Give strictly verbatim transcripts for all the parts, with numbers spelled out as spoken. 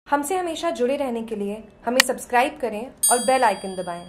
हमसे हमेशा जुड़े रहने के लिए हमें सब्सक्राइब करें और बेल आइकन दबाएं।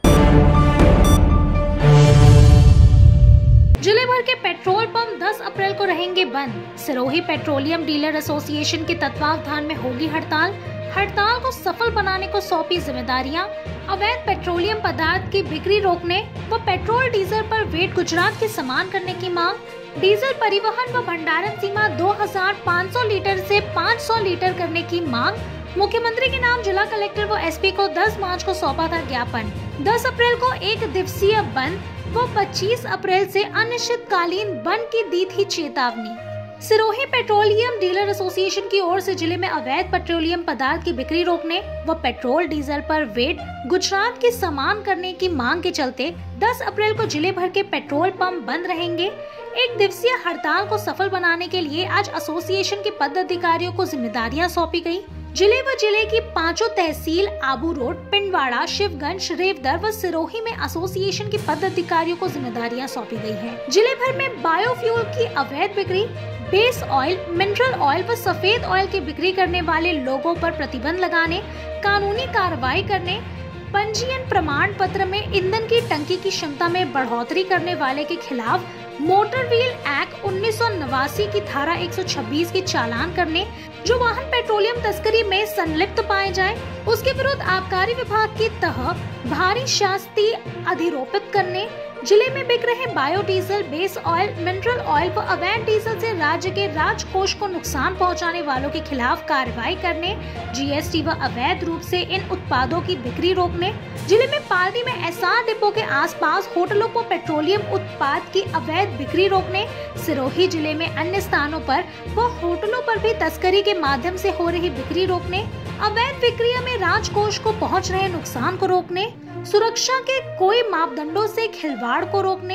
जिले भर के पेट्रोल पंप दस अप्रैल को रहेंगे बंद। सिरोही पेट्रोलियम डीलर एसोसिएशन के तत्वावधान में होगी हड़ताल। हड़ताल को सफल बनाने को सौंपी जिम्मेदारियां। अवैध पेट्रोलियम पदार्थ की बिक्री रोकने व पेट्रोल डीजल पर वेट गुजरात के समान करने की मांग। डीजल परिवहन व भंडारण सीमा दो हज़ार पाँच सौ लीटर से पाँच सौ लीटर करने की मांग। मुख्यमंत्री के नाम जिला कलेक्टर व एसपी को दस मार्च को सौंपा था ज्ञापन। दस अप्रैल को एक दिवसीय बंद व पच्चीस अप्रैल से अनिश्चितकालीन बंद की दी थी चेतावनी। सिरोही पेट्रोलियम डीलर एसोसिएशन की ओर से जिले में अवैध पेट्रोलियम पदार्थ की बिक्री रोकने व पेट्रोल डीजल पर वेट गुजरात के समान करने की मांग के चलते दस अप्रैल को जिले भर के पेट्रोल पंप बंद रहेंगे। एक दिवसीय हड़ताल को सफल बनाने के लिए आज एसोसिएशन के पदाधिकारियों को जिम्मेदारियां सौंपी गयी। जिले व जिले की पांचों तहसील आबू रोड, पिंडवाड़ा, शिवगंज, रेवदर व सिरोही में एसोसिएशन के पदाधिकारियों को जिम्मेदारियां सौंपी गई हैं। जिले भर में बायोफ्यूल की अवैध बिक्री, बेस ऑयल, मिनरल ऑयल व सफेद ऑयल की बिक्री करने वाले लोगों पर प्रतिबंध लगाने, कानूनी कार्रवाई करने, पंजीयन प्रमाण पत्र में ईंधन की टंकी की क्षमता में बढ़ोतरी करने वाले के खिलाफ मोटर व्हील एक्ट उन्नीस सौ नवासी की धारा एक सौ छब्बीस की चालान करने, जो वाहन पेट्रोलियम तस्करी में संलिप्त पाए जाए उसके विरुद्ध आबकारी विभाग की तह भारी शास्ति अधिरोपित करने, जिले में बिक रहे biodiesel, base oil, mineral oil व अवैध डीजल से राज्य के राजकोष को नुकसान पहुंचाने वालों के खिलाफ कार्रवाई करने, जीएसटी व अवैध रूप से इन उत्पादों की बिक्री रोकने, जिले में पालड़ी में एसआर डिपो के आसपास होटलों को पेट्रोलियम उत्पाद की अवैध बिक्री रोकने, सिरोही जिले में अन्य स्थानों पर व होटलों पर भी तस्करी के माध्यम से हो रही बिक्री रोकने, अवैध विक्रिया में राजकोष को पहुंच रहे नुकसान को रोकने, सुरक्षा के कोई मापदंडों से खिलवाड़ को रोकने,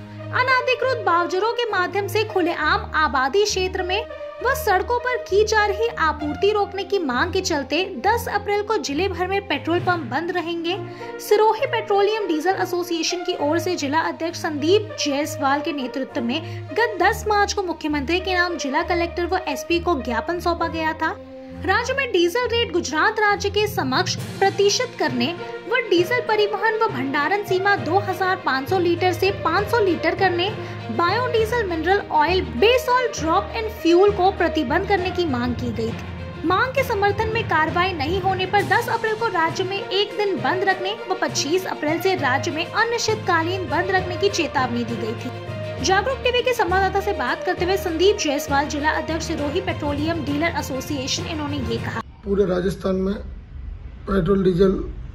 अनाधिकृत बावजरों के माध्यम से खुलेआम आबादी क्षेत्र में व सड़कों पर की जा रही आपूर्ति रोकने की मांग के चलते दस अप्रैल को जिले भर में पेट्रोल पंप बंद रहेंगे। सिरोही पेट्रोलियम डीजल एसोसिएशन की ओर से जिला अध्यक्ष संदीप जायसवाल के नेतृत्व में गत दस मार्च को मुख्यमंत्री के नाम जिला कलेक्टर व एसपी को ज्ञापन सौंपा गया था। राज्य में डीजल रेट गुजरात राज्य के समक्ष प्रतिशत करने व डीजल परिवहन व भंडारण सीमा दो हज़ार पाँच सौ लीटर से पाँच सौ लीटर करने, biodiesel, mineral oil, base oil drop in fuel को प्रतिबंध करने की मांग की गई थी। मांग के समर्थन में कार्रवाई नहीं होने पर दस अप्रैल को राज्य में एक दिन बंद रखने व पच्चीस अप्रैल से राज्य में अनिश्चितकालीन बंद रखने की चेतावनी दी गई थी। जागरूक टीवी के संवाददाता से बात करते हुए संदीप जायसवाल, जिला अध्यक्ष सिरोही पेट्रोलियम डीलर एसोसिएशन, इन्होंने ये कहा। पूरे राजस्थान में पेट्रोल डीजल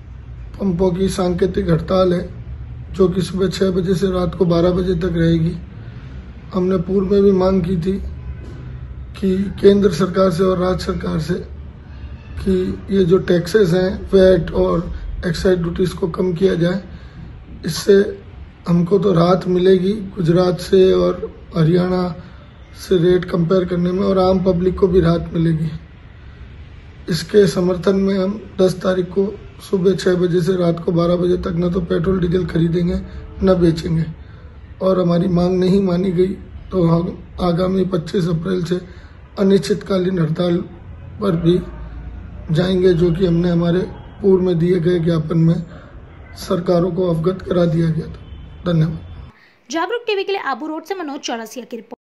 पंपों की सांकेतिक हड़ताल है, जो कि सुबह छह बजे से रात को बारह बजे तक रहेगी। हमने पूर्व में भी मांग की थी कि केंद्र सरकार से और राज्य सरकार से कि ये जो टैक्सेस हैं, वैट और एक्साइज ड्यूटीज को कम किया जाए। इससे हमको तो राहत मिलेगी गुजरात से और हरियाणा से रेट कंपेयर करने में, और आम पब्लिक को भी राहत मिलेगी। इसके समर्थन में हम दस तारीख को सुबह छह बजे से रात को बारह बजे तक न तो पेट्रोल डीजल खरीदेंगे न बेचेंगे, और हमारी मांग नहीं मानी गई तो हम आगामी पच्चीस अप्रैल से अनिश्चितकालीन हड़ताल पर भी जाएंगे, जो कि हमने हमारे पूर्व में दिए गए ज्ञापन में सरकारों को अवगत करा दिया गया था। धन्यवाद। जागरूक टीवी के लिए आबू रोड से मनोज चौरसिया की रिपोर्ट।